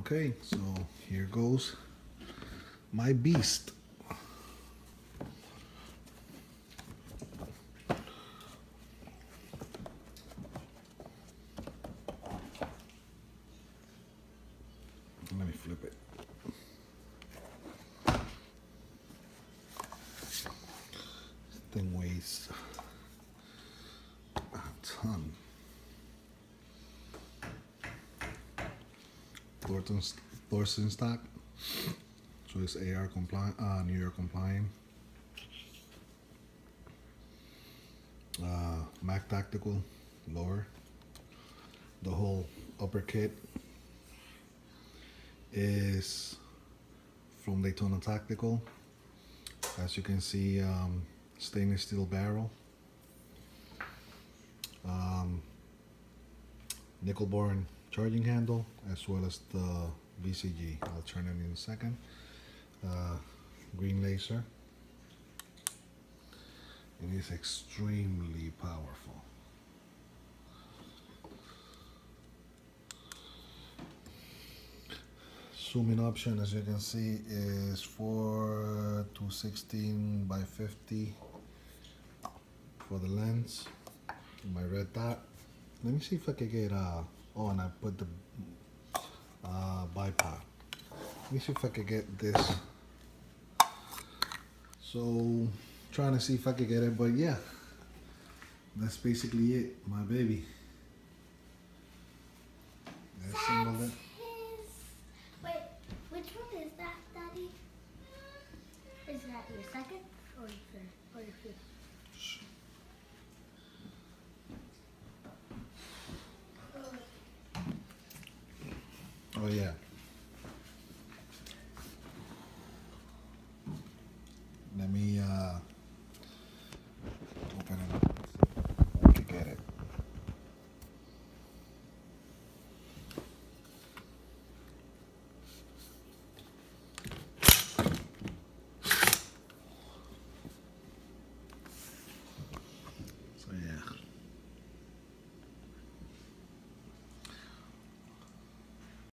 Okay, so here goes my beast. Let me flip it. This thing weighs a ton. Thorson stock, so it's AR compliant, New York compliant. Mac Tactical lower. The whole upper kit is from Daytona Tactical. As you can see, stainless steel barrel, nickel boron charging handle, as well as the VCG. I'll turn it in a second. Green laser. It is extremely powerful. Zooming option, as you can see, is 4 to 16 by 50 for the lens. My red dot. Let me see if I can get oh, and I put the bipod. Let me see if I could get this. So trying to see if I could get it, but yeah, that's basically it, my baby. That's single. Wait, which one is that, Daddy? Is that your second or your fifth? Oh yeah. Let me